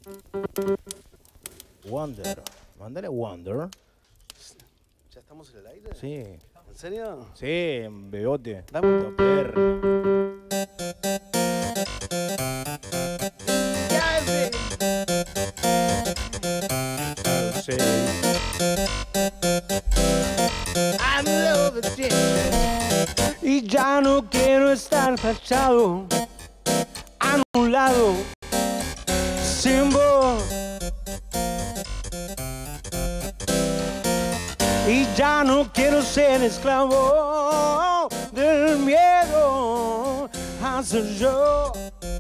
Wonder. Mándale Wonder. ¿Ya estamos en el aire? Sí. ¿En serio? Sí, en bebote. Dame un Y ya no quiero estar fachado, anulado, sin voz. Y ya no quiero ser esclavo del miedo a ser yo.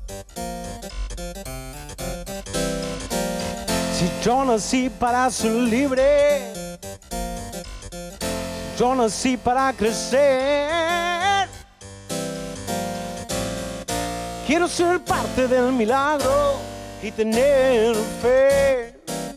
Si yo nací para ser libre, yo nací para crecer. Quiero ser parte del milagro y tener fe.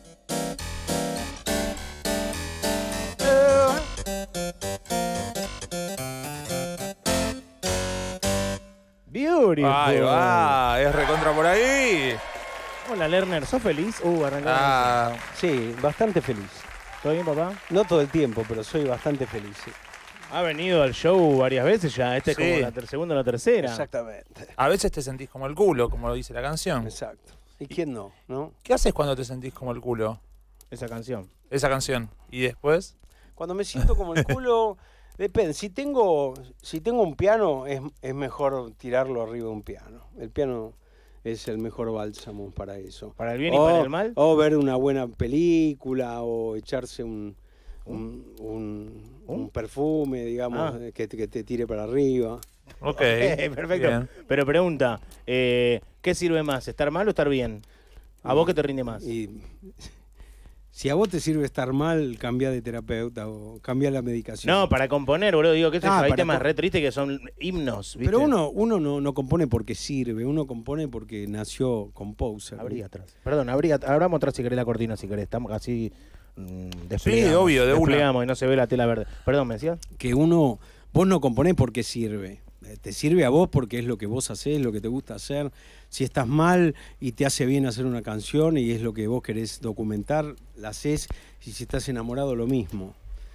Beautiful. Ahí va, es recontra por ahí. Hola, Lerner, ¿sos feliz? Arrancamos. Ah, Sí, bastante feliz. ¿Todo bien, papá? No todo el tiempo, pero soy bastante feliz. Sí. Ha venido al show varias veces ya. Este Sí. es como la segunda o la tercera. Exactamente. a veces te sentís como el culo, como lo dice la canción. Exacto. ¿Y quién no? ¿No? ¿Qué haces cuando te sentís como el culo? Esa canción. Esa canción. ¿Y después? Cuando me siento como el culo, depende. Si tengo un piano, es mejor tirarlo arriba de un piano. El piano es el mejor bálsamo para eso. ¿Para el bien y para el mal? O ver una buena película, o echarse un perfume, digamos, que te tire para arriba. Ok. Perfecto. Bien. Pero pregunta, ¿qué sirve más? ¿Estar mal o estar bien? ¿A vos qué te rinde más? Y si a vos te sirve estar mal, cambia de terapeuta o cambia la medicación. No, para componer, boludo. Digo, ¿qué sé yo? Hay para temas com- re tristes que son himnos, ¿viste? Pero uno no compone porque sirve, uno compone porque nació composer. Abrí atrás. Perdón, abramos atrás si querés la cortina, si querés. Estamos así desplegamos. Sí, obvio, de una. Desplegamos y no se ve la tela verde. Perdón, ¿me decías? Que vos no componés porque sirve. Te sirve a vos porque es lo que vos hacés, lo que te gusta hacer. Si estás mal y te hace bien hacer una canción y es lo que vos querés documentar, la hacés. Y si estás enamorado, lo mismo.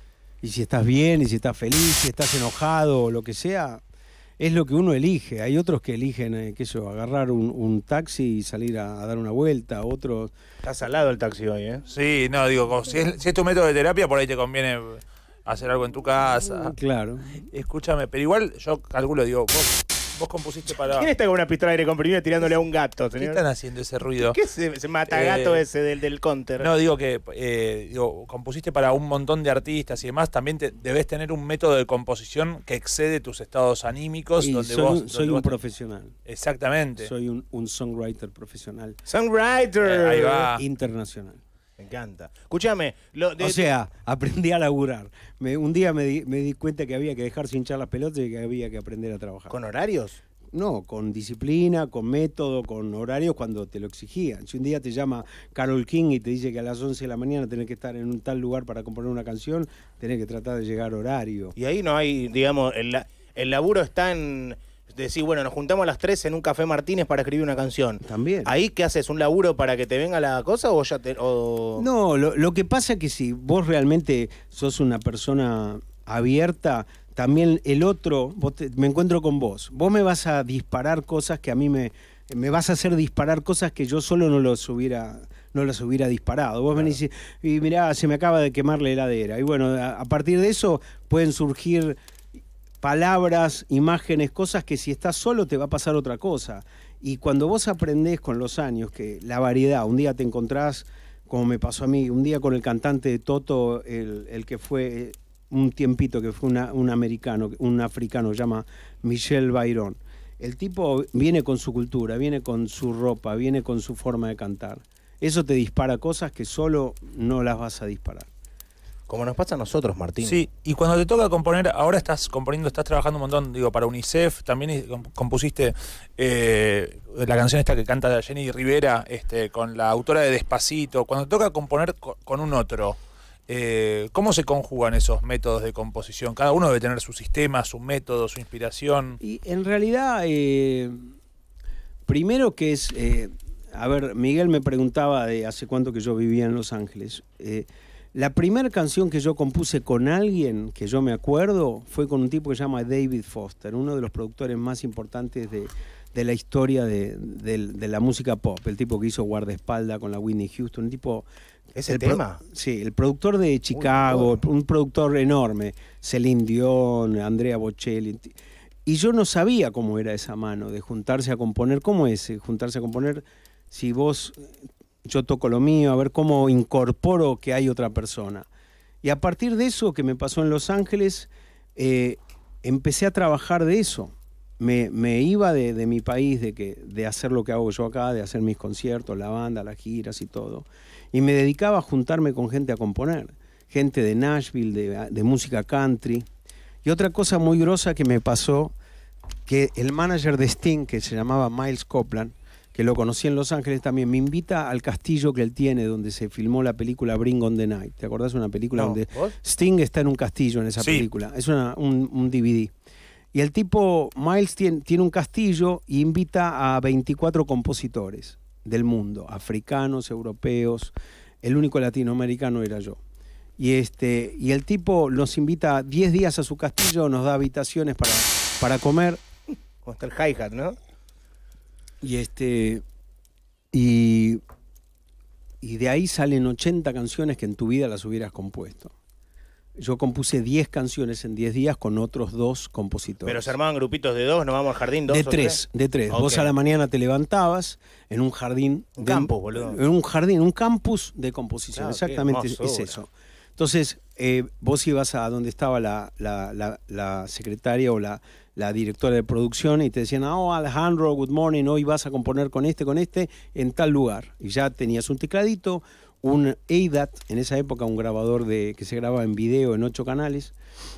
Y si estás bien, y si estás feliz, si estás enojado o lo que sea, es lo que uno elige. Hay otros que eligen, qué sé yo, agarrar un taxi y salir a dar una vuelta. Otros... Está salado el taxi hoy, ¿eh? Sí, no, digo, como si es tu método de terapia, por ahí te conviene hacer algo en tu casa. Claro. Escúchame, pero igual yo calculo, digo, vos compusiste para... ¿Quién está con una pistola de aire comprimido tirándole a un gato, ¿Qué señor? están haciendo ese ruido? ¿Qué es ese matagato ese del counter? No, digo que compusiste para un montón de artistas y demás, también debes tener un método de composición que excede tus estados anímicos. Y donde soy un vos profesional. Exactamente. Soy un songwriter profesional. Songwriter. Ahí va. Internacional. Me encanta. Escúchame. O sea, aprendí a laburar. Un día me di cuenta que había que dejarse hinchar las pelotas y que había que aprender a trabajar. ¿Con horarios? No, con disciplina, con método, con horarios cuando te lo exigían. Si un día te llama Carol King y te dice que a las 11 de la mañana tenés que estar en un tal lugar para componer una canción, tenés que tratar de llegar horario. Y ahí no hay, digamos, el laburo está en decir, bueno, nos juntamos a las 3 en un Café Martínez para escribir una canción. También. ¿Ahí qué haces? ¿Un laburo para que te venga la cosa o ya te...? O... No, lo que pasa es que si vos realmente sos una persona abierta, también el otro, me encuentro con vos. Vos me vas a disparar cosas que a mí me vas a hacer disparar cosas que yo solo no las hubiera disparado. Vos venís y mirá, se me acaba de quemar la heladera. Y bueno, a partir de eso pueden surgir palabras, imágenes, cosas que si estás solo te va a pasar otra cosa. Y cuando vos aprendés con los años que la variedad, un día te encontrás, como me pasó a mí, un día con el cantante de Toto, el que fue un tiempito, que fue un americano, un africano, se llama Michel Byron. El tipo viene con su cultura, viene con su ropa, viene con su forma de cantar. Eso te dispara cosas que solo no las vas a disparar. Como nos pasa a nosotros, Martín. Sí, y cuando te toca componer, ahora estás componiendo, estás trabajando un montón, digo, para UNICEF, también compusiste la canción esta que canta Jenny Rivera, con la autora de Despacito. Cuando te toca componer con un otro, ¿cómo se conjugan esos métodos de composición? Cada uno debe tener su sistema, su método, su inspiración. Y en realidad, primero que es... a ver, Miguel me preguntaba de hace cuánto que yo vivía en Los Ángeles. La primera canción que yo compuse con alguien, que yo me acuerdo, fue con un tipo que se llama David Foster, uno de los productores más importantes de la historia de la música pop. El tipo que hizo Guardaespaldas con la Whitney Houston, un tipo... ¿Ese tema? Sí, el productor de Chicago, un productor enorme, Celine Dion, Andrea Bocelli. Y yo no sabía cómo era esa mano de juntarse a componer. ¿Cómo es juntarse a componer si yo toco lo mío, a ver cómo incorporo que hay otra persona? Y a partir de eso que me pasó en Los Ángeles, empecé a trabajar de eso. Me iba de mi país, de hacer lo que hago yo acá, de hacer mis conciertos, la banda, las giras y todo. Y me dedicaba a juntarme con gente a componer. Gente de Nashville, de música country. Y otra cosa muy grosa que me pasó, que el manager de Sting, que se llamaba Miles Copeland, que lo conocí en Los Ángeles también, me invita al castillo que él tiene, donde se filmó la película Bring on the Night. ¿Te acordás? Una película donde ¿vos? Sting está en un castillo en esa película. Es un DVD. Y el tipo, Miles, tiene un castillo e invita a 24 compositores del mundo, africanos, europeos. El único latinoamericano era yo. Y el tipo nos invita 10 días a su castillo, nos da habitaciones para comer. Como está el hi-hat, ¿no? Y de ahí salen 80 canciones que en tu vida las hubieras compuesto. Yo compuse 10 canciones en 10 días con otros 2 compositores. Pero se armaban grupitos de 2, nos vamos al jardín, 2 de o 3, de 3. Okay. Vos a la mañana te levantabas en un jardín. Un campus, boludo. En un jardín, un campus de composición. Claro, exactamente es eso. Entonces, vos ibas a donde estaba la secretaria o la directora de producción y te decían, Alejandro, good morning, hoy vas a componer con este, en tal lugar. Y ya tenías un tecladito, un ADAT, en esa época un grabador que se grababa en video en 8 canales,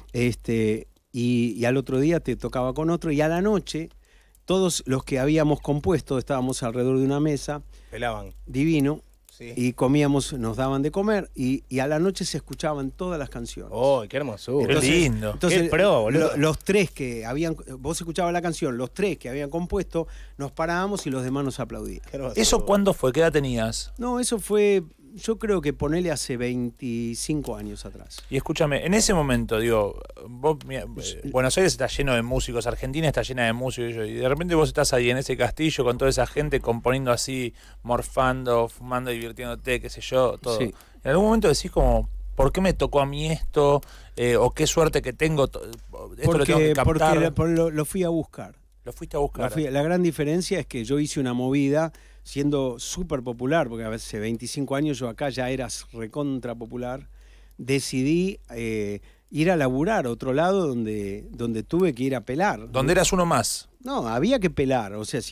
y al otro día te tocaba con otro, y a la noche todos los que habíamos compuesto estábamos alrededor de una mesa, pelaban. Divino, Sí. y comíamos, nos daban de comer, y a la noche se escuchaban todas las canciones. ¡Oh, qué hermosura! Qué lindo. Entonces, Qué pro, boludo. los 3 que habían, vos escuchabas la canción, los 3 que habían compuesto, nos parábamos y los demás nos aplaudían. Qué hermosura. ¿Eso cuándo fue? ¿Qué edad tenías? No, eso fue, yo creo que ponele hace 25 años atrás. Y escúchame, en ese momento, digo, Buenos Aires está lleno de músicos, Argentina está llena de músicos, y de repente vos estás ahí en ese castillo con toda esa gente componiendo así, morfando, fumando, divirtiéndote, qué sé yo, todo. Sí. En algún momento decís como, ¿por qué me tocó a mí esto? O qué suerte que tengo, esto lo tengo que captar. Porque lo fui a buscar. Lo fuiste a buscar. La gran diferencia es que yo hice una movida siendo súper popular, porque hace 25 años yo acá ya era recontra popular. Decidí ir a laburar a otro lado donde tuve que ir a pelar. Donde eras uno más. No, había que pelar, o sea,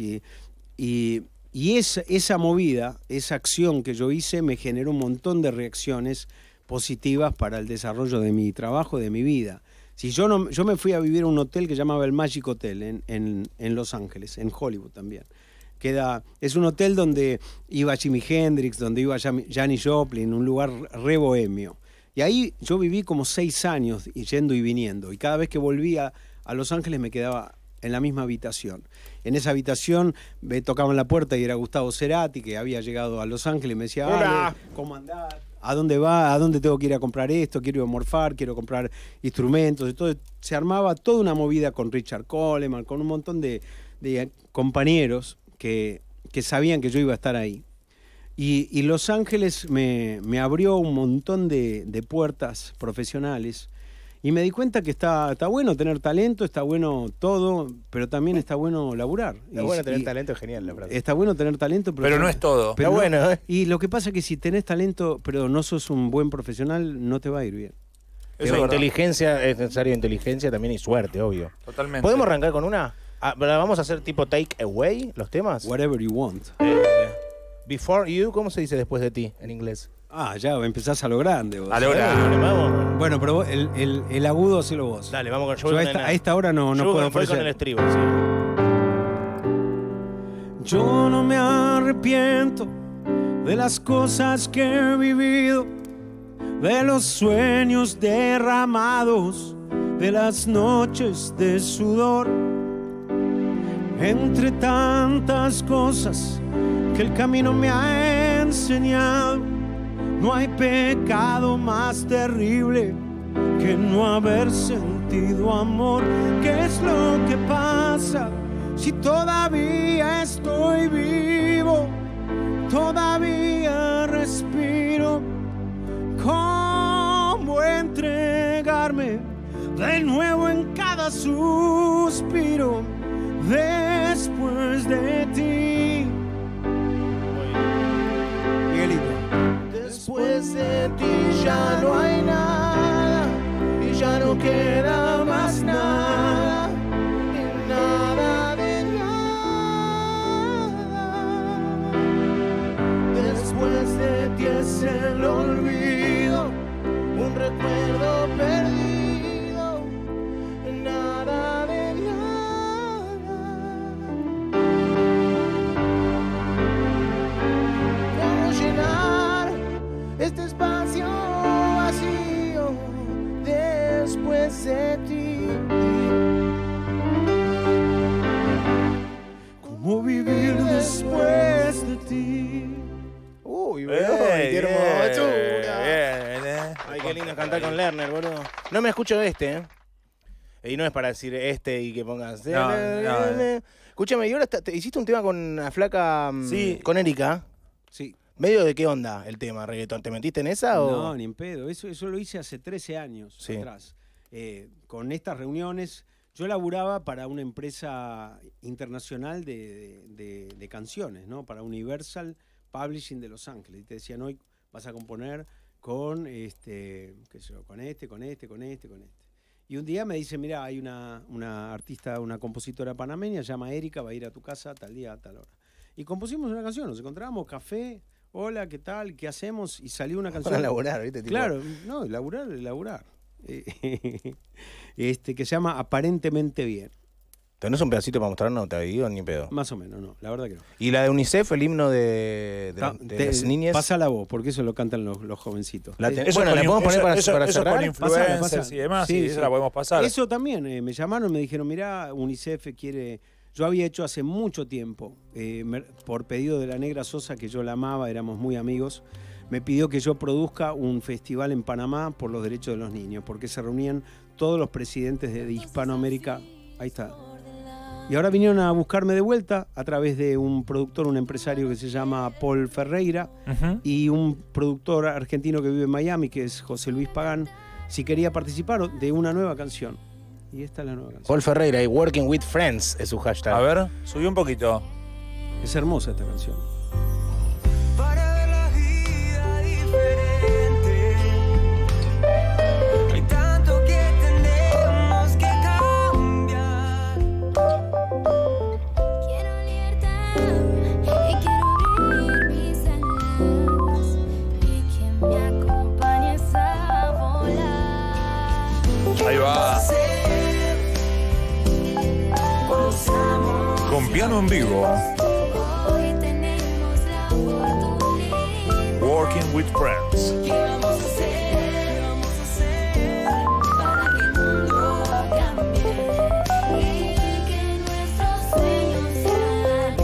y esa movida, esa acción que yo hice me generó un montón de reacciones positivas para el desarrollo de mi trabajo, de mi vida. Si yo me fui a vivir a un hotel que llamaba el Magic Hotel en Los Ángeles, en Hollywood también. Es un hotel donde iba Jimi Hendrix, donde iba Janis Joplin, un lugar re bohemio. Y ahí yo viví como 6 años yendo y viniendo. Y cada vez que volvía a Los Ángeles me quedaba en la misma habitación. En esa habitación me tocaban la puerta y era Gustavo Cerati, que había llegado a Los Ángeles, y me decía, Hola. ¿cómo andás? ¿A dónde va? ¿A dónde tengo que ir a comprar esto? Quiero ir a morfar, quiero comprar instrumentos. Entonces se armaba toda una movida con Richard Coleman, con un montón de compañeros que sabían que yo iba a estar ahí. Y Los Ángeles me abrió un montón de puertas profesionales. Y me di cuenta que está bueno tener talento, está bueno todo, pero también está bueno laburar. Está bueno tener talento, es genial la frase. Está bueno tener talento, Pero no es todo. pero Está no- bueno, ¿eh? Y lo que pasa es que si tenés talento, pero no sos un buen profesional, no te va a ir bien. Eso es verdad. Inteligencia, es necesario inteligencia también y suerte, obvio. Totalmente. ¿Podemos arrancar con una? ¿Vamos a hacer tipo take away los temas? Whatever you want. Before you, ¿cómo se dice después de ti en inglés? Ya empezás a lo grande vos. A lo grande. Vamos. Bueno, pero vos, el agudo hacelo vos. Dale, vamos con Yo a esta hora no puedo voy con ofrecer. el estribo, sí. Yo no me arrepiento de las cosas que he vivido, de los sueños derramados, de las noches de sudor. entre tantas cosas que el camino me ha enseñado. No hay pecado más terrible que no haber sentido amor. ¿Qué es lo que pasa si todavía estoy vivo? Todavía respiro. ¿Cómo entregarme de nuevo en cada suspiro después de ti? Miguelito. Después de ti ya no hay nada y ya no queda más nada, y nada de nada. Después de ti es el olvido, un recuerdo perdido, nada de nada. ¿Cómo llenar este espacio vacío después de ti? ¿Cómo vivir después de ti? Uy, boludo, qué hermosura. Bien, Ay, qué lindo cantar con Lerner, boludo. No me escucho Y no es para decir y que pongas. No. Escúchame, y ahora te hiciste un tema con la flaca, Sí. con Erika. Sí. ¿Medio de qué onda el tema, reggaetón? ¿Te metiste en esa o...? No, ni en pedo. Eso lo hice hace 13 años Sí. atrás. Con estas reuniones, yo laburaba para una empresa internacional de canciones, ¿no? Para Universal Publishing de Los Ángeles. Y te decían, hoy vas a componer con qué sé yo, con este. Y un día me dice, mira, hay una artista, una compositora panameña, se llama Erika, va a ir a tu casa tal día, a tal hora. Y compusimos una canción, nos encontramos, café, hola, ¿qué tal? ¿Qué hacemos? Y salió una canción. Para laburar, ¿viste? Tipo, Claro, no, laburar. Que se llama Aparentemente Bien. ¿Tenés un pedacito para mostrar? No te digo ni pedo. Más o menos, no, la verdad que no. ¿Y la de UNICEF, el himno de las niñas? Pasa la voz, porque eso lo cantan los jovencitos. La te- Eso Bueno, con ¿la podemos poner para eso cerrar? con influencers Pasala. y demás, Sí, y sí. esa la podemos pasar. Eso también, me llamaron, me dijeron, mirá, UNICEF quiere... Yo había hecho hace mucho tiempo, por pedido de la Negra Sosa, que yo la amaba, éramos muy amigos, me pidió que yo produzca un festival en Panamá por los derechos de los niños, porque se reunían todos los presidentes de Hispanoamérica. Ahí está. Y ahora vinieron a buscarme de vuelta a través de un productor, un empresario que se llama Paul Ferreira, Ujú. y un productor argentino que vive en Miami, que es José Luis Pagán, si quería participar de una nueva canción. Y esta es la nueva canción. Paul Ferreira y Working with Friends es su hashtag. A ver, subí un poquito. Es hermosa esta canción. Para ver la vida diferente. Hay tanto que tenemos que cambiar. Quiero libertad y quiero abrir mis alas y que me acompañes a volar. Ahí va. Con piano en vivo. Hoy tenemos la oportunidad. Working with Friends. ¿Qué vamos a hacer para que el mundo cambie y que nuestros sueños sean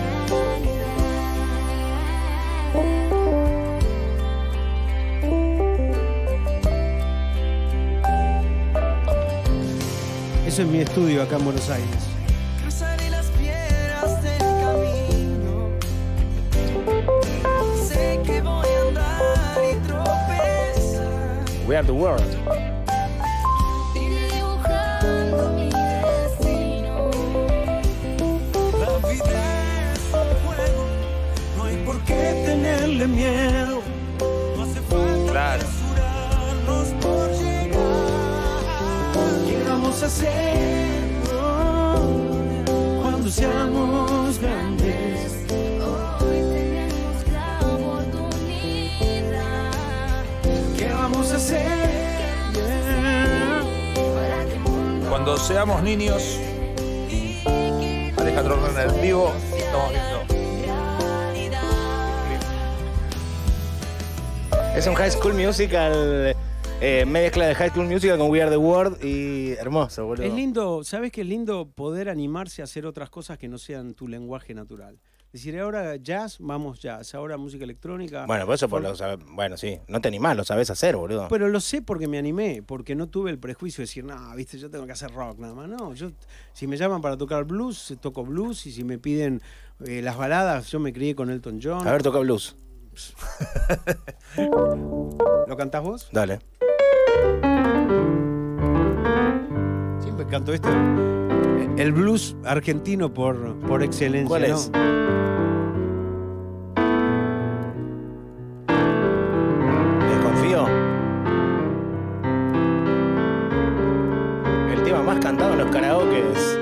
realidad? Eso es mi estudio acá en Buenos Aires. Cruzaré las piedras del camino. Sé que voy a andar y tropezar. We are the world. Iré dibujando mi destino. La vida es un juego, no hay por qué tenerle miedo. No hace falta Claro. apresurarnos por llegar. ¿Qué vamos a hacer cuando seamos grandes? Hoy tenemos la oportunidad. ¿Qué vamos a hacer? Para que el mundo Cuando seamos niños, Alejandro Lerner en vivo, estamos viendo. Es un High School Musical Mezcla de High School Musical con We Are The World y hermoso, boludo. Es lindo, ¿sabes qué es lindo poder animarse a hacer otras cosas que no sean tu lenguaje natural? Decir, ahora jazz, vamos jazz, ahora música electrónica. Bueno, por eso, bueno, sí, no te animás, lo sabés hacer, boludo. Pero lo sé porque me animé, porque no tuve el prejuicio de decir, no, viste, yo tengo que hacer rock nada más. No, yo, si me llaman para tocar blues, toco blues, y si me piden las baladas, yo me crié con Elton John. A ver, toca blues. ¿Lo cantás vos? Dale. Siempre canto esto. El blues argentino por excelencia. ¿Cuál ¿no? es? Desconfío. El tema más cantado en los karaokes.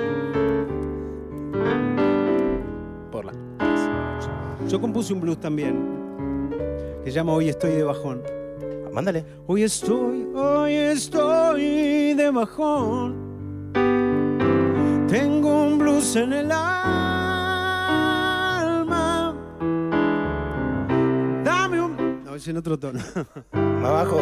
Por la... Yo compuse un blues también, que se llama Hoy estoy de bajón. Mándale. Hoy estoy de bajón. Tengo un blues en el alma. Dame un... No, es en otro tono. Más abajo.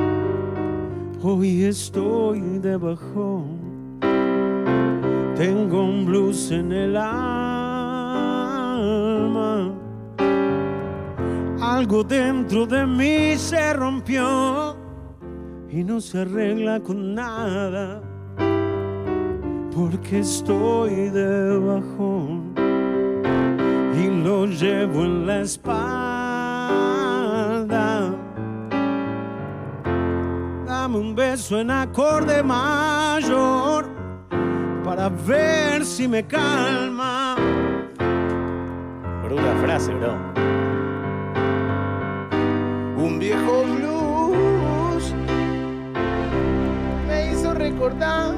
Hoy estoy de bajón. Tengo un blues en el alma. Algo dentro de mí se rompió y no se arregla con nada, porque estoy de bajón y lo llevo en la espalda. Dame un beso en acorde mayor para ver si me calma. Bruta frase, bro. Un viejo blues me hizo recordar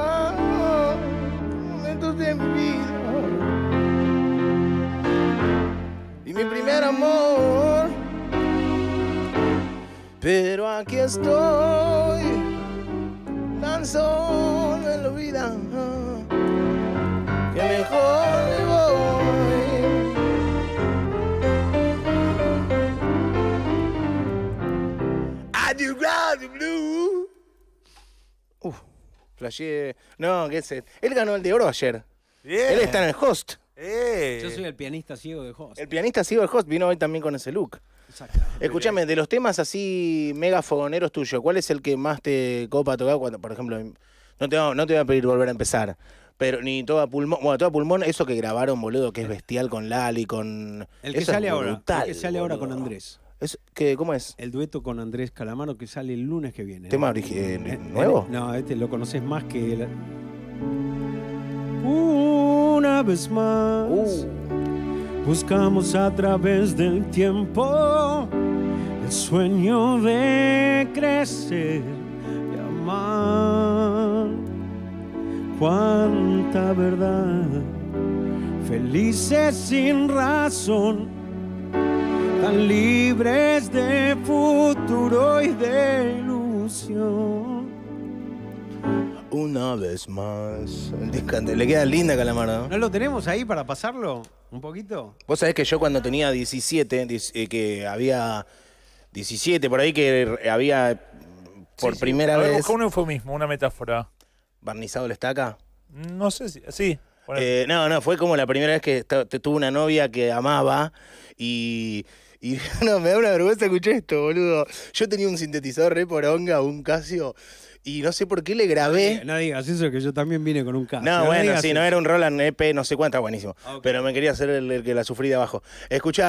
momentos de mi vida y mi primer amor. Pero aquí estoy, tan solo en la vida, que mejor me voy. You got the blue. Flasheé. No, ¿qué es? Él ganó el de oro ayer. Bien. Él está en el host. Yo soy el pianista ciego de Host. El pianista ha sido el host, vino hoy también con ese look. Exacto. Escúchame, de los temas así mega fogoneros tuyos, ¿cuál es el que más te copa tocar cuando, por ejemplo, no te voy a pedir volver a empezar, pero ni Toda Pulmón, bueno, Toda Pulmón, eso que grabaron, boludo, que es bestial con Lali, con... El que eso sale es ahora. brutal, El que sale ahora con boludo. Andrés. ¿Cómo es? El dueto con Andrés Calamaro que sale el lunes que viene. ¿Tema nuevo? No, este lo conoces más que... Una vez más buscamos a través del tiempo el sueño de crecer y amar. Cuánta verdad, felices sin razón, tan libres de futuro y de ilusión. Una vez más. Le queda linda Calamaro, ¿no? ¿No lo tenemos ahí para pasarlo un poquito? Vos sabés que yo cuando tenía 17, que había 17 por ahí, que había por primera A ver, vez busca un eufemismo, una metáfora. barnizado la estaca. No sé si... Sí. No, fue como la primera vez que tuve una novia que amaba y no, me da una vergüenza escuchar esto, boludo. Yo tenía un sintetizador re poronga, un Casio, y no sé por qué le grabé. No digas eso, que yo también vine con un Casio. No, bueno, digas sí, eso. no era un Roland EP, no sé cuánto, buenísimo. Ok. Pero me quería hacer el que la sufrí de abajo. Escucha,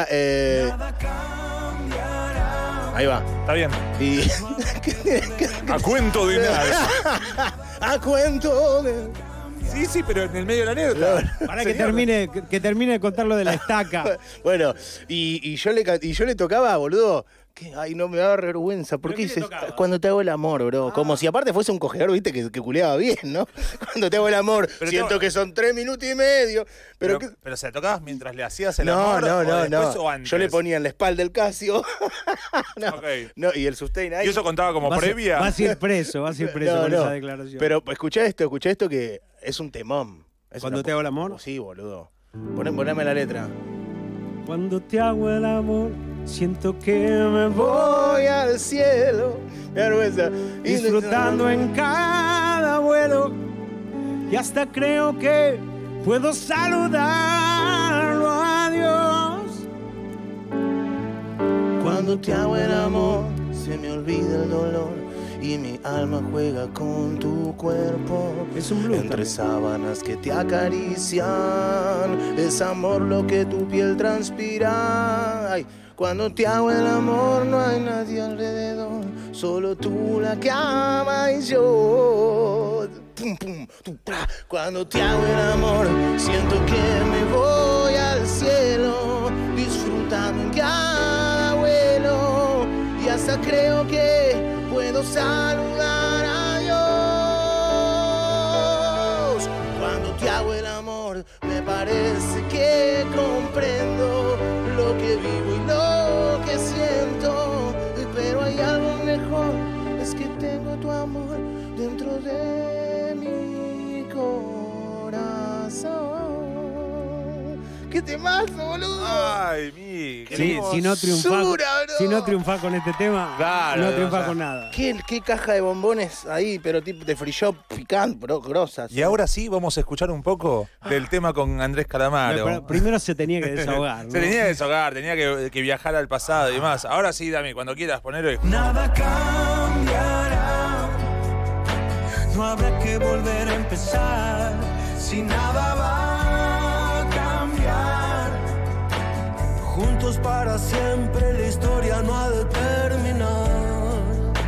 ahí va. Está bien. Y... A cuento de nada. A cuento de... Sí, pero en el medio de la anécdota. Para que termine de contar lo de la estaca. Bueno, y yo le tocaba, boludo. Ay, no me da vergüenza. ¿Por ¿Pero qué qué le dices tocaba? cuando te hago el amor, bro? Como si aparte fuese un cogedor, viste, que culeaba bien, ¿no? Cuando te hago el amor, Pero siento que son 3 minutos y medio. Pero se la tocabas mientras le hacías el no, amor. no, o no, después no. o antes. Yo le ponía en la espalda el Casio. No, Ok. no, y el sustain ahí. ¿Y eso contaba como previa? Vas a ir preso No, con no. esa declaración. Pero escuchá esto que es un temón. Es ¿Cuando una te hago el amor? Sí, boludo. Poneme la letra. Cuando te hago el amor, siento que me voy Voy al cielo. Me da vergüenza. disfrutando en cada vuelo y hasta creo que puedo saludarlo a Dios. Cuando te hago el amor, se me olvida el dolor y mi alma juega con tu cuerpo. Es un blues Entre también. sábanas que te acarician, es amor lo que tu piel transpira. Ay, cuando te hago el amor no hay nadie alrededor, solo tú la que ama y yo. Pum, pum, tum, pra. Cuando te hago el amor, siento que me voy al cielo, disfrutando en cada vuelo y hasta creo que puedo saludar a Dios. Cuando te hago el amor, me parece que comprendo lo que vivo y lo que siento, pero hay algo mejor, es que tengo tu amor dentro de mi corazón. ¿Qué temazo, boludo? Ay, mi. Qué Sí, hermosura, si no bro. triunfás con este tema, Claro, no o triunfás sea, con nada. ¿Qué caja de bombones ahí, pero tipo de free shop picante, bro, grosas? Y ahora sí vamos a escuchar un poco del tema con Andrés Calamaro. Pero primero se tenía que desahogar, ¿no? Se tenía que desahogar, tenía que viajar al pasado y demás. Ahora sí, Dami, cuando quieras ponerlo. Nada cambiará, no habrá que volver a empezar, si nada va a cambiar. Juntos para siempre, la historia no ha de terminar.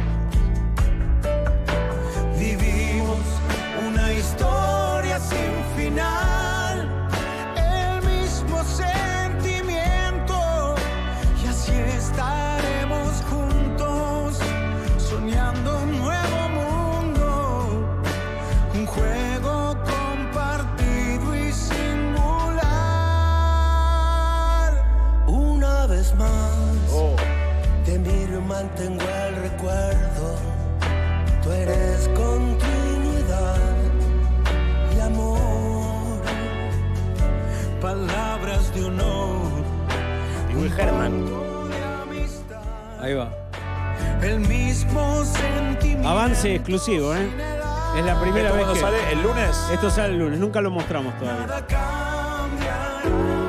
Vivimos una historia sin final, el mismo sentimiento, y así estaremos juntos, soñando un nuevo mundo, un juego compartido y singular. Una vez más, de mí mantengo el recuerdo, tú eres continuidad y amor, palabras de honor, Will Herman. de amistad. Ahí va. El mismo sentimiento. Avance exclusivo, ¿eh? Es la primera ¿Esto vez cuándo que... sale? ¿El lunes? Esto sale el lunes, nunca lo mostramos todavía. Nada cambiará.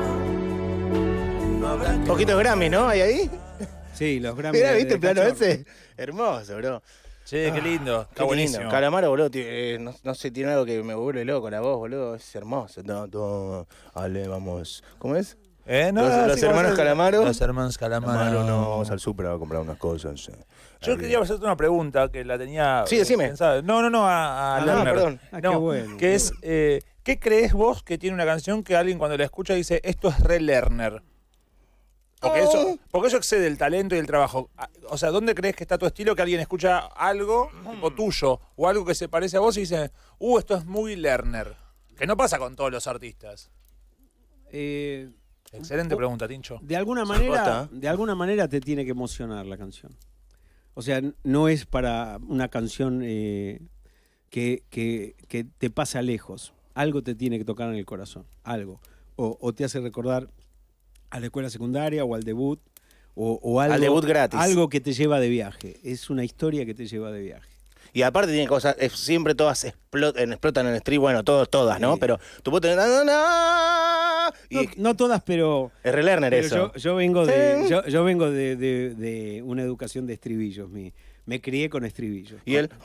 No habrá que Poquitos Grammy, ¿no? ¿Hay ahí? Sí, los Grammy. Mira, de ¿viste el plano Cachorro. ese? Hermoso, bro. Che, qué lindo. Está Qué buenísimo. lindo. Calamaro, boludo, no sé, tiene algo que me vuelve loco la voz, boludo. Es hermoso. Ale, vamos. ¿Cómo es? Los hermanos Calamaro. Los hermanos Calamaro. Calamaro, no, vamos al súper a comprar unas cosas. Yo quería hacerte una pregunta que la tenía. Sí, decime. pensada. No, a Ah, Lerner. perdón. Ah, No, qué bueno. que es, ¿qué crees vos que tiene una canción que alguien cuando la escucha dice, esto es re Lerner? Porque eso excede el talento y el trabajo. O sea, ¿dónde crees que está tu estilo que alguien escucha algo tipo tuyo o algo que se parece a vos y dice, esto es muy Lerner? Que no pasa con todos los artistas. Excelente pregunta, Tincho. De alguna Zapata. manera te tiene que emocionar la canción. O sea, no es para una canción que te pasa lejos. Algo te tiene que tocar en el corazón. Algo. O te hace recordar a la escuela secundaria o al debut. O algo, Al debut gratis. Algo que te lleva de viaje. Es una historia que te lleva de viaje. Y aparte tiene cosas, siempre todas explotan en el stream, bueno, todas, ¿no? Sí. Pero tú puedes tener... Y No todas, pero... es re Lerner Pero eso. yo vengo yo vengo de una educación de estribillos. Me crié con estribillos. Y él...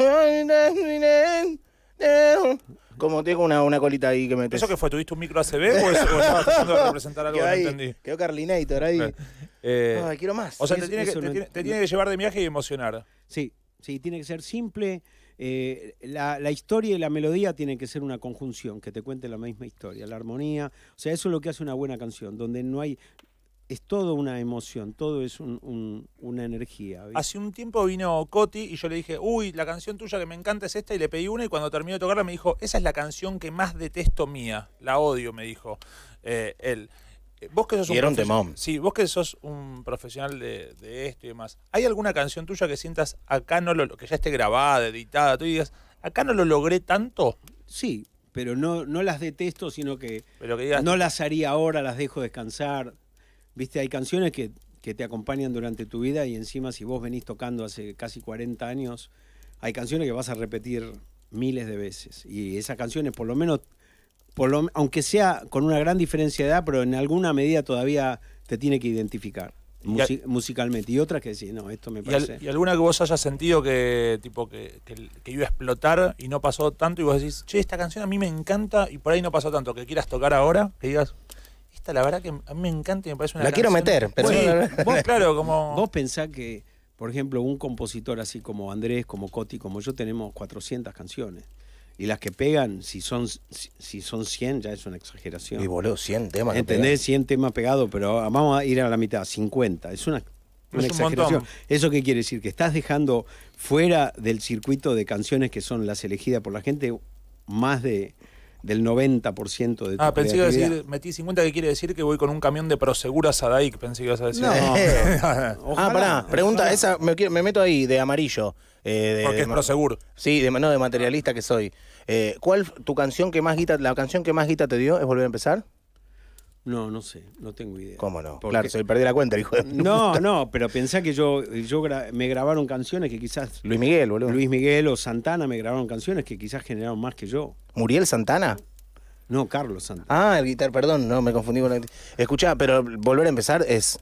Como tengo una colita ahí que metes. ¿Eso qué fue? ¿Tuviste un micro ACB o estabas tratando de representar algo que Quedó no ahí, entendí? quedó Carlinator ahí. Ay, quiero más. O sea, Eso- te tiene eso no- te tiene que llevar de viaje y emocionar. Sí, tiene que ser simple. La historia y la melodía tienen que ser una conjunción, que te cuente la misma historia, la armonía. O sea, eso es lo que hace una buena canción, donde no hay... Es todo una emoción, todo es una energía. ¿viste? Hace un tiempo vino Coti y yo le dije, uy, la canción tuya que me encanta es esta, y le pedí una y cuando terminó de tocarla me dijo, esa es la canción que más detesto mía, la odio, me dijo él. Vos que sos Y era un temón. Sí, vos que sos un profesional de esto y demás, ¿hay alguna canción tuya que sientas acá que ya esté grabada, editada, tú digas, acá no lo logré tanto? Sí, pero no las detesto, sino que Pero que digas, no las haría ahora, las dejo descansar. Viste, hay canciones que que te acompañan durante tu vida y encima si vos venís tocando hace casi 40 años, hay canciones que vas a repetir miles de veces. Y esas canciones, por lo menos, aunque sea con una gran diferencia de edad, pero en alguna medida todavía te tiene que identificar musicalmente. Y otras que decís, no, esto me parece... ¿Y alguna que vos hayas sentido que tipo que iba a explotar y no pasó tanto y vos decís, che, esta canción a mí me encanta y por ahí no pasó tanto, que quieras tocar ahora, que digas, esta la verdad que a mí me encanta y me parece una La quiero canción... meter, pero... Sí, vos, claro, como... Vos pensás que, por ejemplo, un compositor así como Andrés, como Coti, como yo, tenemos 400 canciones. Y las que pegan, si son 100, ya es una exageración. Y boludo, 100 temas. ¿Entendés? 100 temas pegados, pero vamos a ir a la mitad, 50. Es una exageración. Montón. ¿Eso qué quiere decir? Que estás dejando fuera del circuito de canciones que son las elegidas por la gente más del 90% de tu pensé que iba a creatividad. decir, metí 50, que quiere decir que voy con un camión de Prosegur a Sadaic, pensé que ibas a decir. No. Ah, pará, pregunta, esa me meto ahí, de amarillo. Porque es Prosegur. Sí, de materialista que soy. ¿Cuál tu canción que más guita, la canción que más guita te dio es Volver a Empezar? No sé, no tengo idea. ¿Cómo no? Porque- Claro, se perdí la cuenta, el hijo de... No, pero pensá que me grabaron canciones que quizás Luis Miguel, boludo. Luis Miguel o Santana me grabaron canciones que quizás generaron más que yo. ¿Muriel Santana? No, Carlos Santana. Ah, el guitar, perdón, no, me confundí con el... Escuchá, pero Volver a Empezar es...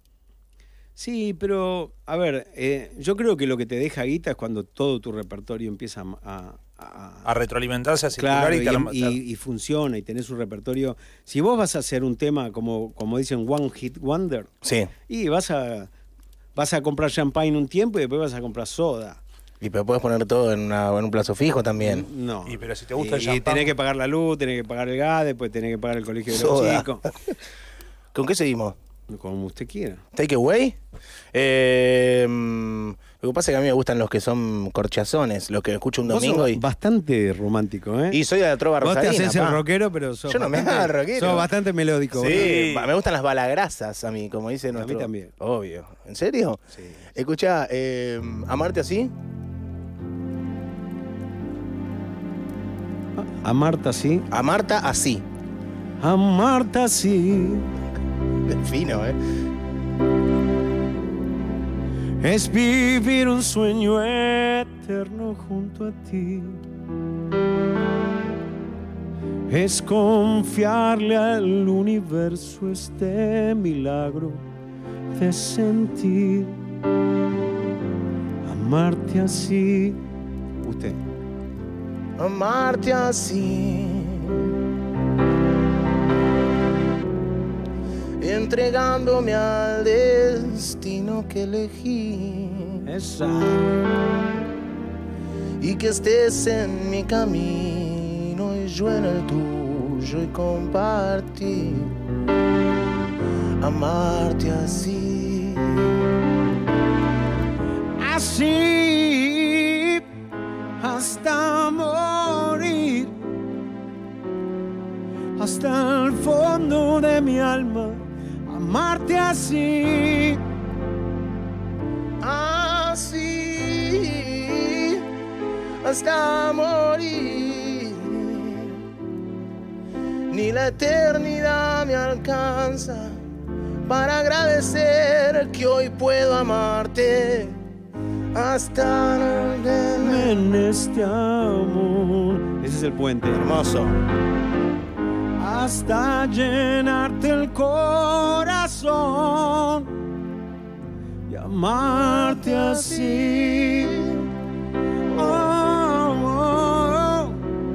Sí, pero, a ver, yo creo que lo que te deja guita es cuando todo tu repertorio empieza A retroalimentarse, a circular claro, y y funciona y tenés un repertorio. Si vos vas a hacer un tema como dicen One Hit Wonder, Sí. y vas a comprar champagne un tiempo y después vas a comprar soda. Y pero puedes poner todo en un plazo fijo también. No. Y pero si te gusta el y champán- tenés que pagar la luz, tenés que pagar el gas, después tenés que pagar el colegio de los Soda. chicos. ¿Con qué seguimos? Como usted quiera. ¿Takeaway? Lo que pasa es que a mí me gustan los que son corchazones, los que escucho un Vos domingo sos y... bastante romántico, ¿eh? Y soy de la trova Vos te rosarina, haces el pa. rockero, pero sos Yo no me bastante- hago rockero. Sos bastante melódico. Sí, ¿verdad? me gustan las balagrasas a mí, como dice A mí nuestro... también. Obvio. ¿En serio? Sí. Escuchá, ¿amarte así? A Marta sí. A Marta así. A Marta sí. Fino, ¿eh? Es vivir un sueño eterno junto a ti. Es confiarle al universo este milagro de sentir. Amarte así. Usted. Amarte así. Entregándome al destino que elegí. Esa. Y que estés en mi camino y yo en el tuyo y compartir. Amarte así. Así hasta morir, hasta el fondo de mi alma, amarte así. Así hasta morir. Ni la eternidad me alcanza para agradecer que hoy puedo amarte hasta En este amor. Ese es el puente. hermoso. Hasta llenarte el corazón y amarte así. Oh, oh, oh.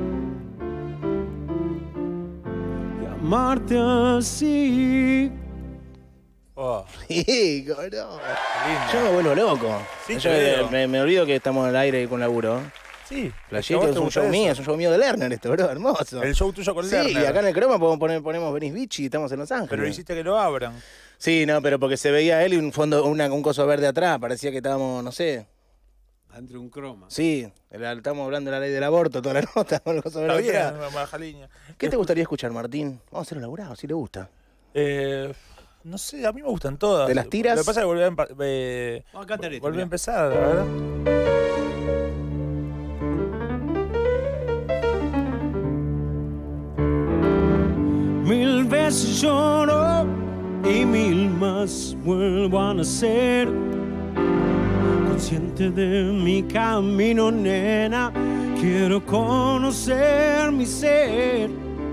Y amarte así. Oh, Sí, no. lindo. Yo me vuelvo loco. Sí, Yo te veo. me olvido que estamos al aire con laburo. Sí, Playito, ¿a vos es te un gusta show eso? mío, es un show mío de Lerner esto, bro, hermoso. El show tuyo con Sí, Lerner. y acá en el croma ponemos Venice Beach y estamos en Los Ángeles. Pero hiciste que lo abran. Sí, no, pero porque se veía él y un fondo, un coso verde atrás, parecía que estábamos, no sé. Entre un croma. Sí, estamos hablando de la ley del aborto, toda la nota, con el coso Está verde bien, atrás. baja línea. ¿Qué te gustaría escuchar, Martín? Vamos a hacerlo laburado, si le gusta. No sé, a mí me gustan todas. ¿Te las tiras? Lo que pasa es que volví Vamos a cantar esto, volví a mirá. empezar, a ver. Mil veces lloro y y 1000 más vuelvo a nacer. Consciente de mi camino, nena, quiero conocer mi ser.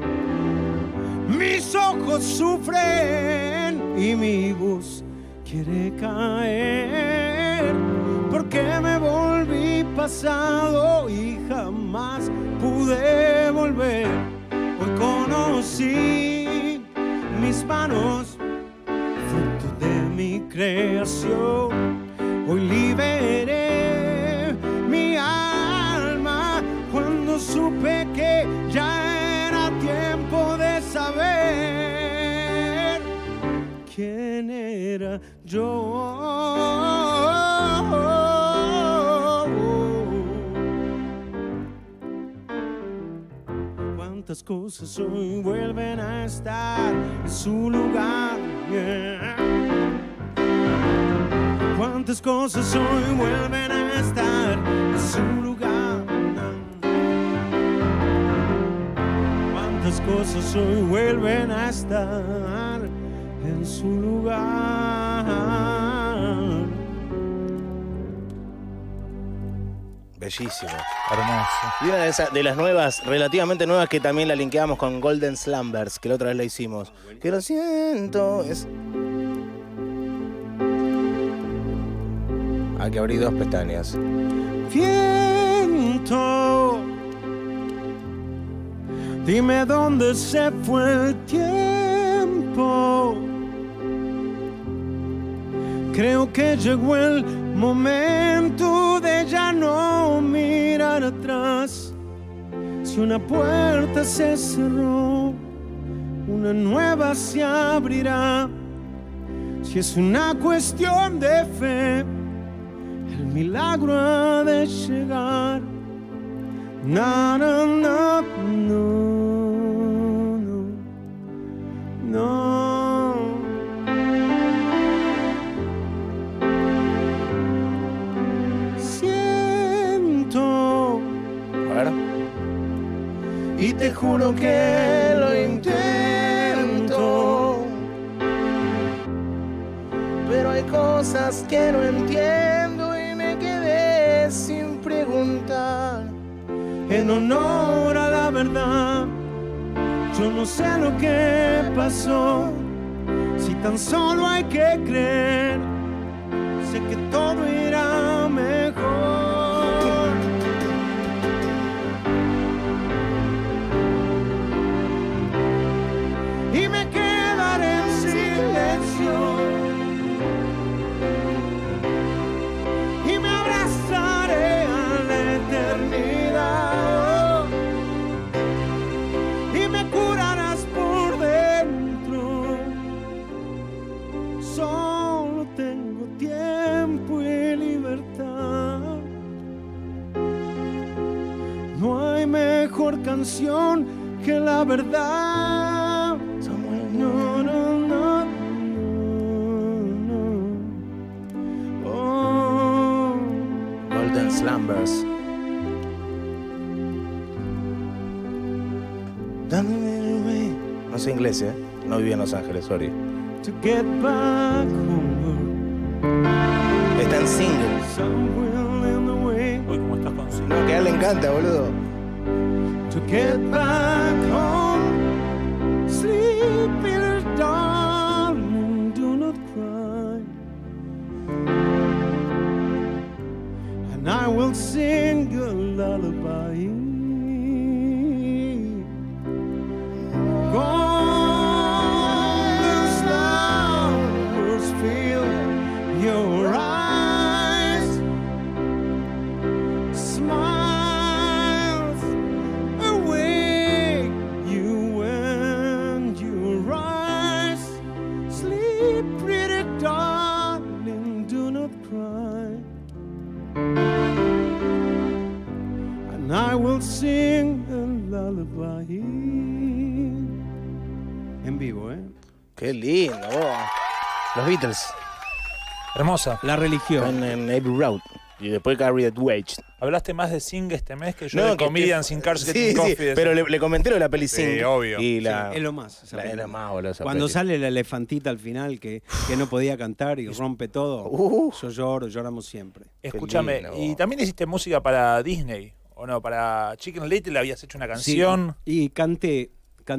Mis ojos sufren y mi voz quiere caer, porque me volví pasado y jamás pude volver. Hoy conocí mis manos, fruto de mi creación. Hoy liberé mi alma cuando supe que ya era tiempo de saber quién era yo. Cuántas cosas hoy vuelven a estar en su lugar. Yeah. Cuántas cosas hoy vuelven a estar en su lugar. Cuántas cosas hoy vuelven a estar en su lugar. Bellísimo. Hermoso. Y una de las nuevas, relativamente nuevas, que también la linkeamos con Golden Slumbers, que la otra vez la hicimos. Que lo siento. Hay que abrir 2 pestañas. Viento, dime dónde se fue el tiempo. Creo que llegó el momento de ya no mirar atrás. Si una puerta se cerró, una nueva se abrirá. Si es una cuestión de fe, el milagro ha de llegar. No, no, no, no, no, no. Siento. A ver. Y te juro que lo intento, Pero hay cosas que no entiendo y me quedé sin preguntar. en honor a la verdad. Yo no sé lo que pasó, si tan solo hay que creer. Sé que todo irá mejor. Y me quedaré en silencio y me abrazaré a la eternidad y me curarás por dentro. Solo tengo tiempo y libertad. No hay mejor canción que la verdad. No, no, no, no, no. Oh. Golden Slumbers. No sé inglés, ¿eh? No viví en Los Ángeles, sorry. To get back home, Está en single. somewhere in the way. Uy, ¿cómo estás con sí? No, que a él le encanta, boludo. To get back home, sleep, little darling, do not cry. And I will sing a lullaby. Golden slumbers fill your eyes, smiles away you and you rise. Sleep, pretty darling, do not cry. And I will sing a lullaby. En vivo, ¿eh? Qué lindo, vos. Los Beatles. Hermosa. La religión. En Abbey Road. Y después Carry That Weight. Hablaste más de Sing este mes que yo No, de que Comedian te- sin Cars sí, Getting sí, Coffee. pero le comenté lo de la peli Sí, Sing. obvio. Y la, Es lo más. esa la película. era más, boludo, esa Cuando peli. sale la elefantita al final que no podía cantar y rompe todo, yo lloro, lloramos siempre. Escúchame, lindo. y también hiciste música para Disney, ¿o no? Para Chicken Little habías hecho una canción. Sí, y canté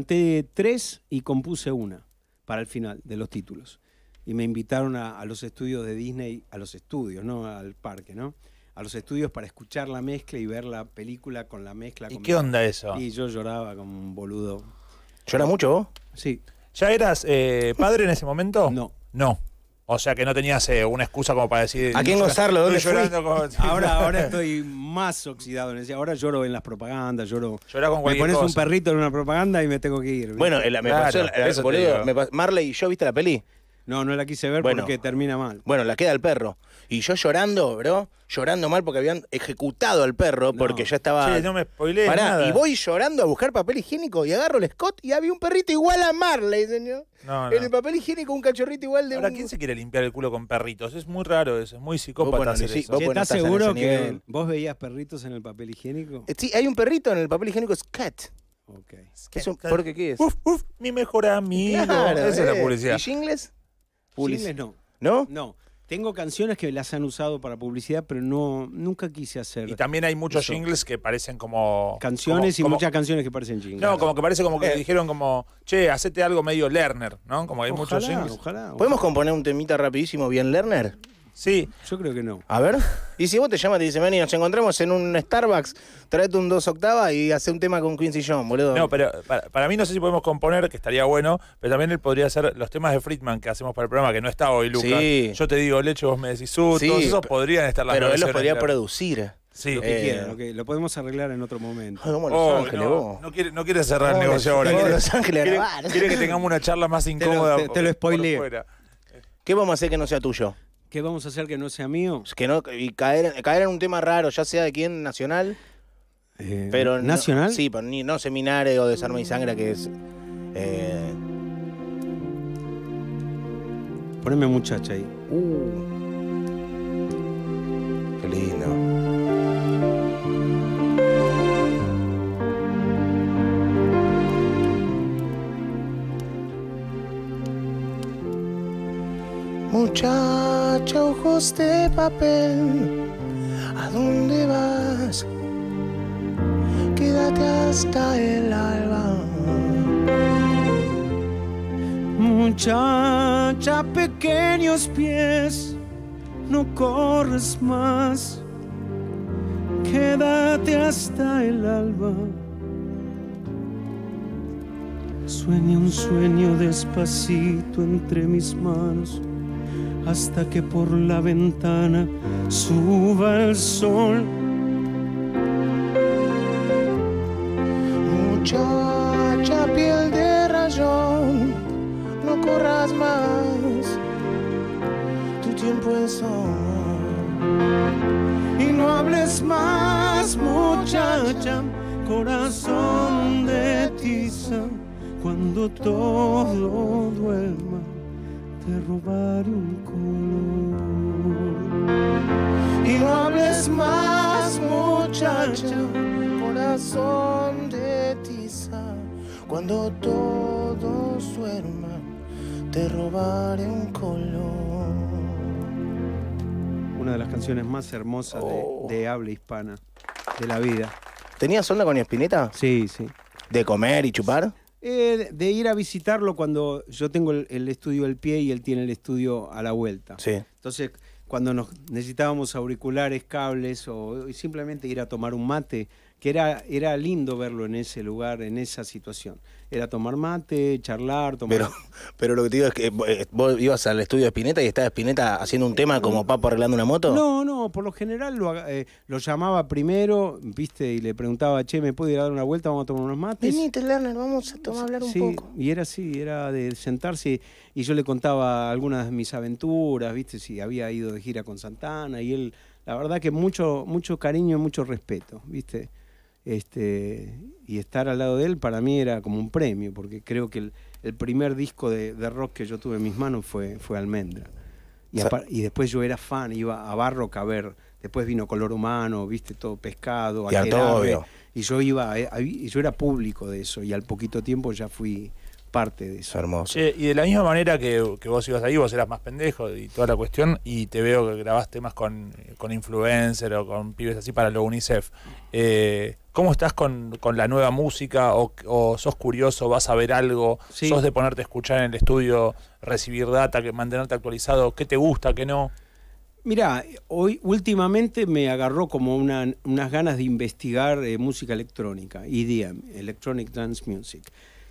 3 y compuse una para el final de los títulos. Y me invitaron a los estudios de Disney, a los estudios, no al parque, ¿no? A los estudios para escuchar la mezcla y ver la película con la mezcla. ¿Y con qué onda eso? Y yo lloraba como un boludo. ¿Llora mucho vos? Sí, ¿Ya eras padre en ese momento? no. No. O sea que no tenías una excusa como para decir. ¿A quién gozarlo? ¿Dónde estoy llorando Ahora estoy más oxidado en ese. Ahora lloro en las propagandas, lloro. Llorá con Me cualquier pones un cosa. perrito en una propaganda y me tengo que ir. Bueno, ¿viste? me Claro, pasó, eso te boludo, digo. Marley y yo, ¿viste la peli? No la quise ver Bueno. porque termina mal. Bueno, la queda el perro. Y yo llorando, bro, llorando mal porque habían ejecutado al perro porque ya estaba... Che, no me spoilees Pará, nada. y voy llorando a buscar papel higiénico y agarro el Scott y había un perrito igual a Marley, señor. No, En el no. papel higiénico un cachorrito igual de Ahora, un... ¿quién se quiere limpiar el culo con perritos? Es muy raro eso, es muy Vos, psicópata bueno, hacer sí, eso. vos- Che, no ¿estás estás en seguro ese que nivel. vos veías perritos en el papel higiénico? Sí, hay un perrito en el papel higiénico, es cat. Ok. ¿Por qué es? Uf, mi mejor amigo. Claro, Esa es la publicidad. ¿Y jingles? Jingles no. ¿No? No. Tengo canciones que las han usado para publicidad, pero nunca quise hacer Y también hay muchos Eso. jingles que parecen como... canciones como- y muchas canciones que parecen jingles. No, como que parece como que dijeron como, che, hacete algo medio Lerner, ¿no? Como hay muchos jingles. Ojalá. ¿Podemos componer un temita rapidísimo bien Lerner? Sí, Yo creo que no. A ver. Y si vos te llamas y te dice, Manny, nos encontramos en un Starbucks, traete un 2 octavas y hace un tema con Quincy Jones, boludo. no, pero para mí no sé si podemos componer, que estaría bueno, pero también él podría hacer los temas de Friedman que hacemos para el programa, que no está hoy, Lucas. Sí. Yo te digo leche, vos me decís Sí, todos esos podrían estar las pero él los versiones podría de- producir. Sí. Lo que quieran, ok. Lo podemos arreglar en otro momento. Ay, vamos a Oh, Los Ángeles, no, vos. no quiere cerrar el negocio ahora. Vamos a Quiere, Los Ángeles a quiere- grabar. quiere que tengamos una charla más lo- incómoda. te lo por spoileé. fuera. ¿Qué vamos a hacer que no sea tuyo? ¿Qué vamos a hacer que no sea mío? Que no, y caer en un tema raro, ya sea de quién, nacional, pero no- ¿Nacional? sí, pero no Seminario o Desarme y Sangra, que es... Poneme muchacha ahí. Qué lindo. Muchacha, ojos de papel, ¿a dónde vas? Quédate hasta el alba. Muchacha, pequeños pies, no corres más. Quédate hasta el alba. Sueña un sueño despacito entre mis manos, hasta que por la ventana suba el sol. Muchacha, piel de rayón, no corras más, tu tiempo es hoy. Y no hables más, muchacha, corazón de tiza. Cuando todo duerma, te robaré un color. Y no hables más, muchacha, Corazón de tiza, cuando todos duerman, te robaré un color. una de las canciones más hermosas de habla hispana de la vida. ¿Tenías onda con Spinetta? Sí, sí. ¿De comer y chupar? De ir a visitarlo cuando yo tengo el estudio al pie y él tiene el estudio a la vuelta. Sí. Entonces, cuando nos necesitábamos auriculares, cables o simplemente ir a tomar un mate, que era lindo verlo en ese lugar, en esa situación. Era tomar mate, charlar, tomar... Pero lo que te digo es que vos ibas al estudio de Spinetta y estaba Spinetta haciendo un tema como Papo arreglando una moto. No, por lo general lo llamaba primero, viste, y le preguntaba, che, ¿me puedo ir a dar una vuelta? Vamos a tomar unos mates. Venite, Lerner, vamos a tomar a hablar un Sí, poco. y era así, era de sentarse y yo le contaba algunas de mis aventuras, viste, si había ido de gira con Santana y él, la verdad que mucho cariño y mucho respeto, viste. Y estar al lado de él para mí era como un premio, porque creo que el primer disco de rock que yo tuve en mis manos fue Almendra. Y después yo era fan, iba a Barrock a ver Después vino Color Humano, viste, todo Pescado, Y Aquelarre, Artobio. y yo yo era público de eso, y al poquito tiempo ya fui parte de Es eso. hermoso. Che, y de la misma manera que vos ibas ahí, vos eras más pendejo y toda la cuestión, y te veo que grabás temas con influencer o con pibes así para lo UNICEF. ¿Cómo estás con la nueva música? ¿O sos curioso, vas a ver algo? Sí. ¿Sos de ponerte a escuchar en el estudio, recibir data, mantenerte actualizado? ¿Qué te gusta, qué no? Mirá, hoy últimamente me agarró como unas ganas de investigar música electrónica, EDM, Electronic Dance Music.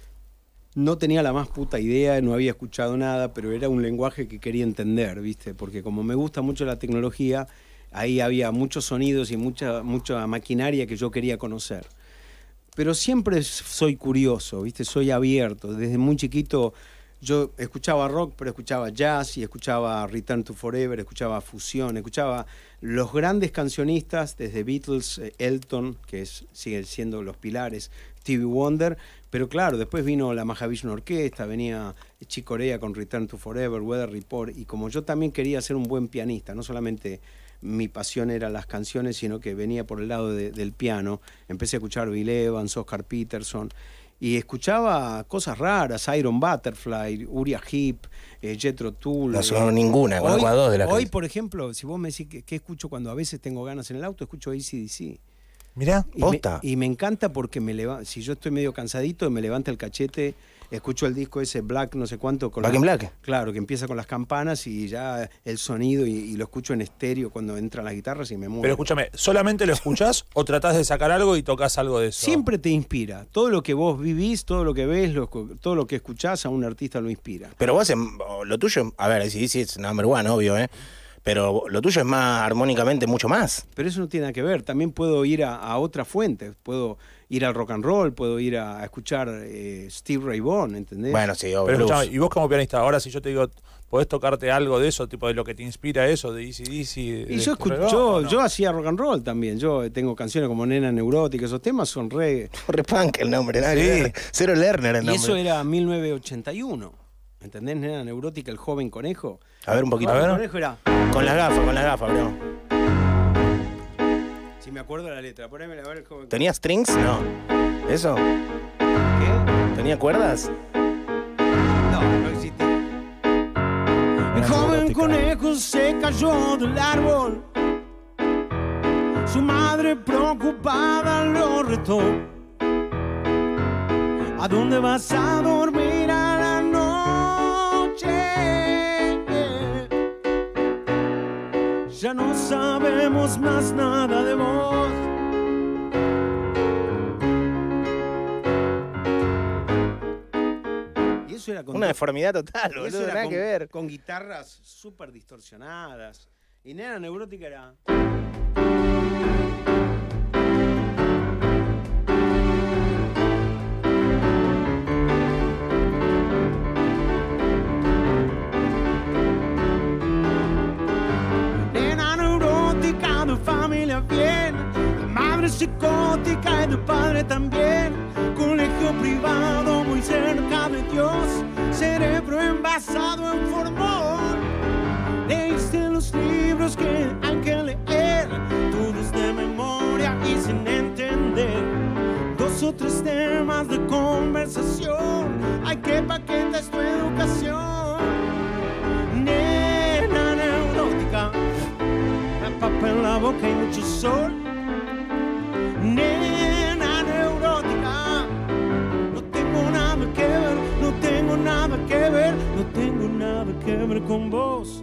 No tenía la más puta idea, no había escuchado nada, pero era un lenguaje que quería entender, ¿viste? Porque como me gusta mucho la tecnología, ahí había muchos sonidos y mucha maquinaria que yo quería conocer. Pero siempre soy curioso, ¿viste? Soy abierto. Desde muy chiquito yo escuchaba rock, pero escuchaba jazz y escuchaba Return to Forever, escuchaba fusión, escuchaba los grandes cancionistas, desde Beatles, Elton, que siguen siendo los pilares, Stevie Wonder, pero claro, después vino la Mahavishnu Orquesta, venía Chick Corea con Return to Forever, Weather Report, y como yo también quería ser un buen pianista, no solamente mi pasión eran las canciones, sino que venía por el lado del piano, empecé a escuchar Bill Evans, Oscar Peterson, y escuchaba cosas raras, Iron Butterfly, Uriah Heep, Jethro Tull. No sonó ninguna, conozco a dos de las Hoy, que... por ejemplo, si vos me decís qué escucho cuando a veces tengo ganas en el auto, escucho AC/DC. Mirá. ¿Posta? Y me encanta porque si yo estoy medio cansadito, me levanta el cachete, escucho el disco ese Black no sé cuánto. Back in Black. Claro, que empieza con las campanas y ya el sonido y lo escucho en estéreo cuando entran las guitarras y me muero. Pero escúchame, ¿solamente lo escuchás o tratás de sacar algo y tocas algo de eso? Siempre te inspira. Todo lo que vos vivís, todo lo que ves, todo lo que escuchás a un artista lo inspira. Pero vos, lo tuyo, a ver, sí es number one, obvio, pero lo tuyo es más armónicamente mucho más. Pero eso no tiene nada que ver. También puedo ir a otras fuentes. Puedo ir al rock and roll, puedo ir a escuchar Steve Ray Vaughan, ¿entendés? Bueno, sí, obvio. Pero escuchame, blues. y vos como pianista, ahora si yo te digo, ¿podés tocarte algo de eso, tipo de lo que te inspira eso, de AC/DC? Y yo hacía rock and roll también. Yo tengo canciones como Nena Neurótica, esos temas son re... Re punk el nombre, nada que ver. Cero Lerner el Y nombre. eso era 1981. ¿Entendés? Nena Neurótica, el joven conejo. A ver un poquito. El joven A ver. conejo era... Con las gafas, bro. Si me acuerdo la letra, ponémela a ver el joven ¿Tenía strings? No. ¿Eso? ¿Qué? ¿Tenía cuerdas? No existe. El joven conejo se cayó del árbol. Su madre preocupada lo retó. ¿A dónde vas a dormir a la noche? Ya no sabemos más nada de vos. Y eso era con Una deformidad total, y eso boludo, era nada con, que ver. con guitarras súper distorsionadas. Y Nena Neurótica era... Nena neurótica de familia bien, de madre psicótica y de padre también. Colegio privado muy cerca de Dios, cerebro envasado en formol. Leíste los libros que hay que leer, todos de memoria y sin entender. 2 o 3 temas de conversación, hay que paquetas tu educación. Nena neurótica, la papa en la boca y mucho sol. Nena neurótica, no tengo nada que ver, no tengo nada que ver, no tengo nada que ver con vos.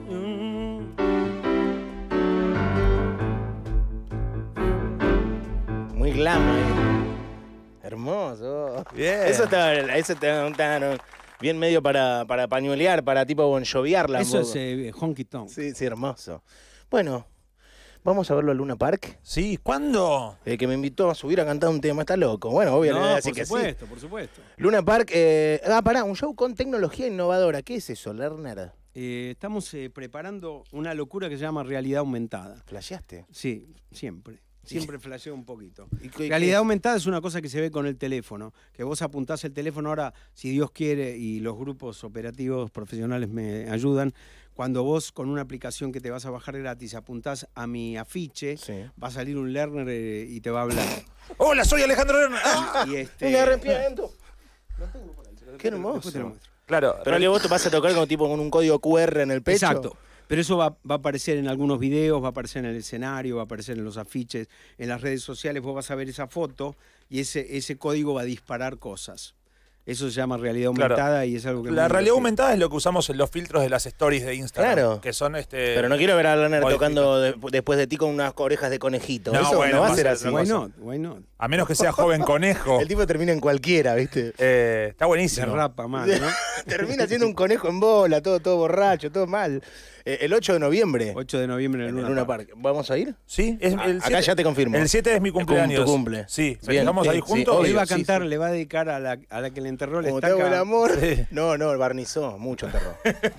Muy glam, Hermoso. Bien. Eso está bien medio para pañuelear, para tipo bonjoviarla. Eso un es poco. honky tonk. Sí, hermoso. Bueno, vamos a verlo a Luna Park. Sí, ¿cuándo? Que me invitó a subir a cantar un tema, está loco. Bueno, obvio, le voy a No, decir por que supuesto, por supuesto. sí. Luna Park, pará, un show con tecnología innovadora. ¿Qué es eso, Lerner? Estamos preparando una locura que se llama realidad aumentada. ¿Flasheaste? Sí, siempre. Siempre flasheo un poquito. ¿Y Realidad aumentada es una cosa que se ve con el teléfono, que vos apuntás el teléfono ahora, si Dios quiere, y los grupos operativos profesionales me ayudan, cuando vos con una aplicación que te vas a bajar gratis apuntás a mi afiche, Sí. va a salir un learner y te va a hablar. Hola, soy Alejandro Lerner. ¡Ah! Y Me arrepiento. Qué hermoso. Después te lo muestro. Claro, Pero que vos te vas a tocar con tipo con un código QR en el pecho. Exacto. Pero eso va a aparecer en algunos videos, va a aparecer en el escenario, va a aparecer en los afiches, en las redes sociales. Vos vas a ver esa foto y ese código va a disparar cosas. Eso se llama realidad Claro. aumentada y es algo que... la realidad aumentada es lo que usamos en los filtros de las stories de Instagram. Claro. Que son Pero no quiero ver a Lerner modifica. tocando después de ti con unas orejas de conejito. No, Eso bueno, no va a va ser a así. ser Why not? Why not? A menos que sea joven conejo. El tipo termina en cualquiera, ¿viste? Está Se buenísimo. rapa mal, ¿no? Termina siendo un conejo en bola, todo borracho, todo mal. El 8 de noviembre 8 de noviembre en en Luna Luna Park. Park. ¿Vamos a ir? Sí, es el Acá 7, ya te confirmo. El 7 es mi cumpleaños. Tu cumple. Sí, Bien. festejamos ahí Sí, juntos. obvio. Le iba a sí, cantar, sí. le va a dedicar a la que le enterró la Como te hago el estaca. amor. Sí. No, barnizó, mucho terror.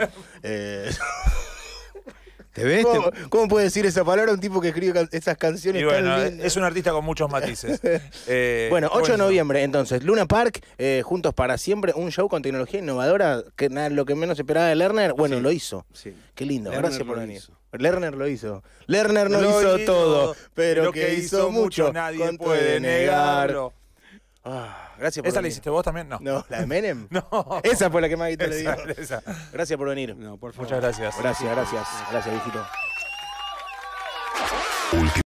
¿Te ves? ¿Cómo puede decir esa palabra un tipo que escribe esas canciones Y bueno, tan lindas? es un artista con muchos matices. Bueno, 8 de buenísimo. noviembre, entonces, Luna Park, Juntos para Siempre, un show con tecnología innovadora, que lo que menos esperaba de Lerner, bueno, Sí. lo hizo. Sí. Qué lindo, Lerner gracias por lo venir. hizo. Lerner lo hizo. Lerner no Lo hizo todo, pero lo que hizo mucho, nadie con puede negarlo. Gracias por ¿Esa la venir. hiciste vos también? No. No, ¿la de Menem? No. Esa fue la que más guita le dio. Esa. Gracias por venir. No, por favor. Muchas gracias. Gracias, viejito.